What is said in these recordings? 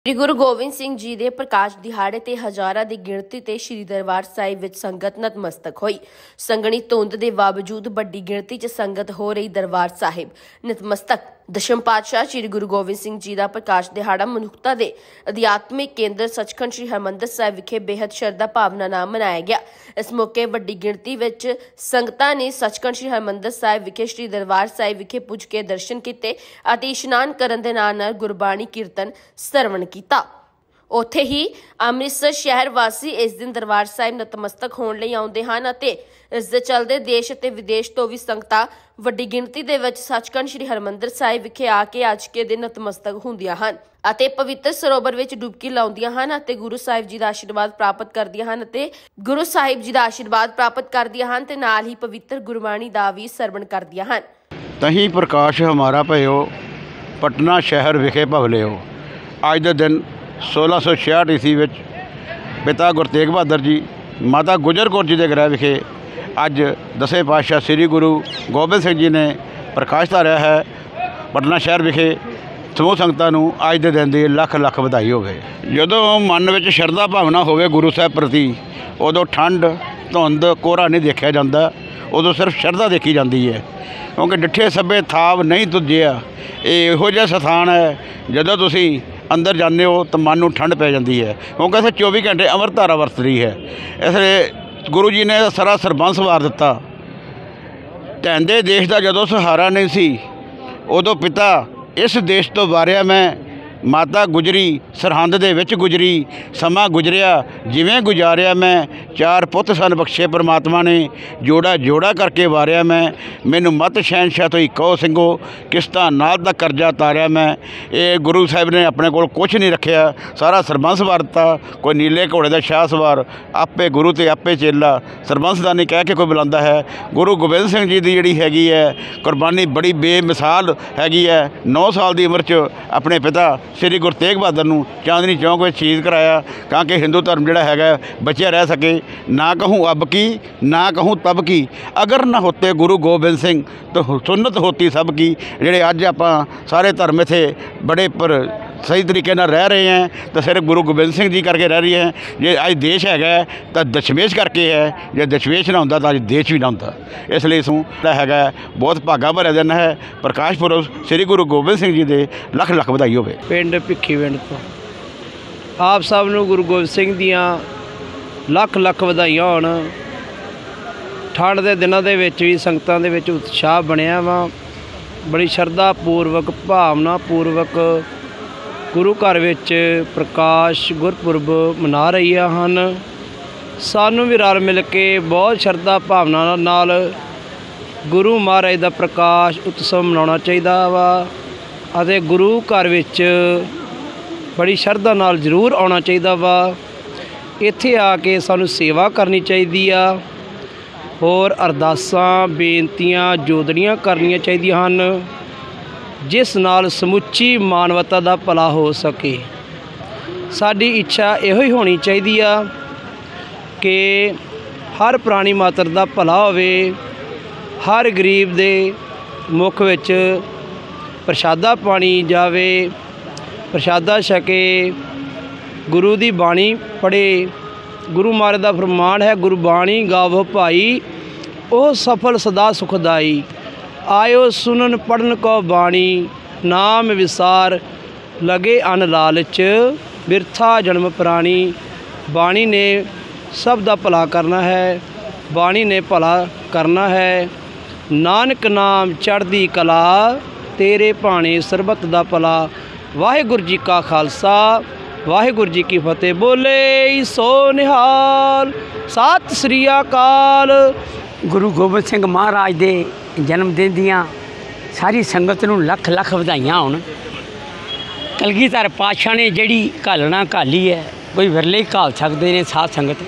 श्री गुरु गोबिंद सिंह जी के प्रकाश दिहाड़े ते हजारां की गिणती ते श्री दरबार साहिब विच संगत नतमस्तक हुई। संघनी धुंध के बावजूद बड़ी गिणती च संगत हो रही दरबार साहिब नतमस्तक। दशम पातशाह श्री गुरु गोबिंद सिंह जी का प्रकाश दिहाड़ा मनुखता के अध्यात्मिक केंद्र सचखंड श्री हरमंदिर साहिब विखे बेहद श्रद्धा भावना नाल मनाया गया। इस मौके वड्डी गिणती विच संगतां ने सचखंड श्री हरमंदिर साहिब विखे श्री दरबार साहिब विखे पुज के दर्शन किए अते इशनान करन दे नाल गुरबाणी कीर्तन सरवण किया। उत्थे ही अमृतसर शहर वासी इस दिन दरबार साहिब नतमस्तक होने लई आउंदे हन अते इस दे चलदे देश अते विदेश तो भी संगतां वड्डी गिणती दे विच सचखंड श्री हरमंदिर साहिब विखे आके अज के दिन नतमस्तक हुंदियां हन अते पवित्र सरोवर विच डुबकी लाउंदियां हन अते गुरु साहिब जी दा आशीर्वाद प्राप्त करदियां हन अते गुरु साहिब जी दा आशीर्वाद प्राप्त करदियां हन ते नाल ही पवित्र गुरबाणी दा भी सरवण करदियां हन। तही प्रकाश हमारा भयो पटना शहर विखे भवलियो। अज दे दिन 1666 ईस्वी विच पिता गुरु तेग बहादुर जी माता गुजर कौर जी के गृह विखे अज दसवें पातशाह श्री गुरु गोबिंद सिंह जी ने प्रकाश धारिया है। पटना शहर विखे समूह संगतां नूं अज दे दिन दी लख लख बधाई होवे। जदों मन विच शरधा भावना होवे गुरु साहिब प्रति उदों ठंड धुंध कोहरा नहीं देखा जाता, उदों सिर्फ शरधा देखी जाती है। क्योंकि डिठे सभे थाव नहीं तुझिया इहो जिहा स्थान है जदों तुसीं अंदर जाते हो तो मन में ठंड पै जाती है। क्योंकि इसे 24 घंटे अमृत धारा वरत रही है। इसलिए गुरु जी ने सारा सरबंस वार दिता। धन दे देश का जदों सहारा नहीं सी उदों पिता इस देश तो वारिया मैं माता गुजरी सरहंद दे विच गुजरी समा गुजरिया जिवें गुजारिया मैं चार पुत सन बख्शे परमात्मा ने जोड़ा जोड़ा करके वारिया मैं मैनू मत शहनशाह तो ही कहो सिंघो किस्तां नाल दा करजा तारिया मैं। ये गुरु साहिब ने अपने कोल कुछ नहीं रखिया, सारा सरबंस वारता। कोई नीले घोड़े का शाह सवार आपे गुरु ते आपे चेला सरबंस दा नहीं कह के कोई बुलांदा है। गुरु गोबिंद सिंह जी की जिहड़ी हैगी है कुर्बानी बड़ी बेमिसाल हैगी है। 9 साल की उम्र च अपने पिता श्री गुरु तेग बहादुर नूं चांदनी चौक में शहीद कराया ताकि हिंदू धर्म जिहड़ा हैगा बचिया रह सके। ना कहूँ अब की ना कहूँ तब की, अगर ना होते गुरु गोबिंद सिंह तो सुन्नत होती सब की। जिहड़े अज आपां सारे धर्म इत्थे बड़े पर सही तरीके नाल रह रहे हैं तो सिर्फ गुरु गोबिंद सिंह जी करके रह रही है। जे अज देश हैगा तो दशमेश करके है, जे दशमेश ना होंदा तो अज देश भी ना होंदा। इसलिए इसू हैगा बहुत भागा भरिया दिन है। प्रकाश पुरब श्री गुरु गोबिंद सिंह जी के लख लख बधाई होवे। पिंड भिखीविंड तो आप सब नूं गुरु गोबिंद सिंह दियां लख लख बधाइयां होण। ठंड के दिनों के विच भी संगतां दे विच उत्साह बनिया वा। बड़ी श्रद्धा पूर्वक भावना पूर्वक गुरु घर विच प्रकाश गुरपुरब मना रही हैं। सानू भी रल मिल के बहुत श्रद्धा भावना नाल गुरु महाराज का प्रकाश उत्सव मनाउणा चाहिए वा अते गुरु घर विच बड़ी श्रद्धा नाल जरूर आउणा चाहिए वा। इत्थे आके सानू सेवा करनी चाहिए आ होर अरदासां बेनतियां जोदड़ियां करनियां चाहिए हैं जिस नाल समुची मानवता का भला हो सके। साडी इच्छा इहो ही होनी चाहिए आ कि हर प्राणी मात्र का भला होवे, हर गरीब दे मुख विच प्रशादा पानी जावे, प्रशादा छके, गुरु की बाणी पढ़े। गुरु महाराज का फरमान है गुरबाणी गावो भाई ओह सफल सदा सुखदाई। आयो सुनन पढ़न को बाणी नाम विसार लगे अन लालच बिरथा जन्म प्राणी। बाणी ने सब दा भला करना है, बाणी ने भला करना है। नानक नाम चढ़दी कला तेरे भाणे सरबत दा भला। वाहिगुरू जी का खालसा वाहिगुरू जी की फतेह। बोले सो निहाल सत श्री अकाल। गुरु गोबिंद सिंह महाराज के जन्मदिन दियां सारी संगत नूं लख लख बधाइयां होण। कलगीधर पातशाह ने जिहड़ी घालना घाली है कोई विरले ही घाल सकते हैं साध संगत।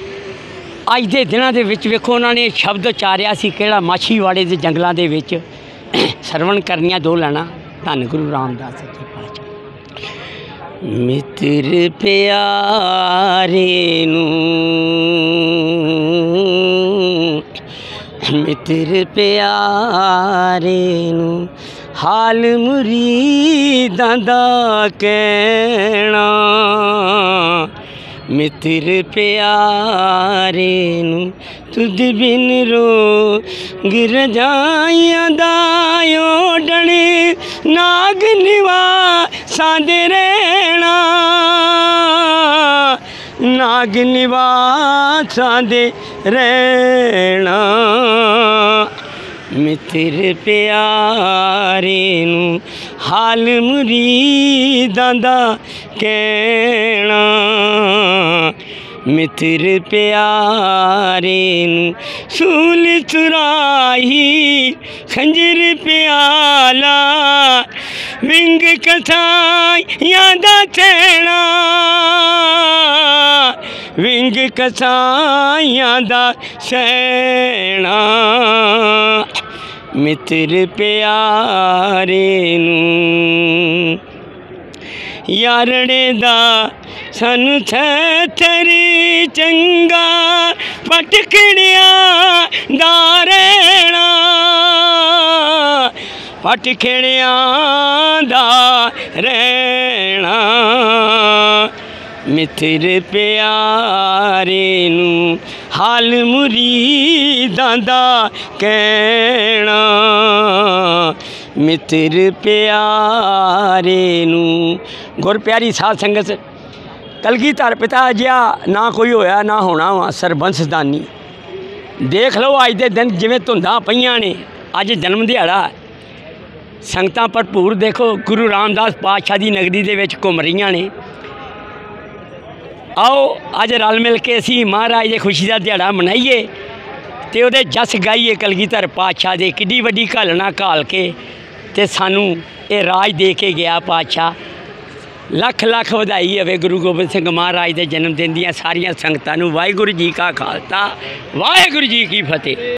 अज के दिनों के विच वेखो उन्होंने शब्द उचारिया सी किहड़ा माछीवाड़े के जंगलों के विच सरवण करनियां 2 लाइनां धन गुरु रामदास सच्चे पातशाह। मित्र प्यारे नूं मित्र प्यारे नूं हाल मुरीदां दा कहना मित्र प्यारे नू तुद बिन रोग रजाइयां दा ओढ़ने नाग निवासां दे रहना नाग निवासां दे रहना मित्र प्यारे नू हाल मुरीदां दा कहना मित्र प्यारे नू सूल चुराही खंजर प्याला विंग कसाइयां दा चैना विंग कसाइयां दा सैना मित्र प्यारे नू यारड़े दा सानू थरी चंगा पटखड़िया दा रहना पटखड़िया दा रहना मित्र प्यारे नू हाल मुरीदां दा कहना मित्र प्यारे नू। गुर प्यारी साध संगत कलगीधर पिता जिहा ना कोई होया ना होना वा सरबंसदानी देख लो अज दे दिन जिवें धुंदां पईयां ने अज जन्म दिहाड़ा संगतां भरपूर देखो गुरु रामदास पातशाह दी नगरी दे विच घुम रहीआं ने। आओ अज रल मिल के असीं महाराज दे खुशी दा दिहाड़ा मनाइए ते ओहदे जस गाइए कलगीधर पातशाह दे किड्डी वड्डी घालना घाल के ते सानू ये राज दे के गया पातशाह। लख लख वधाई होवे गुरु गोबिंद सिंह महाराज के जन्मदिन दियां सारियां संगतां नू। वाहिगुरू जी का खालसा वाहिगुरू जी की फतेह।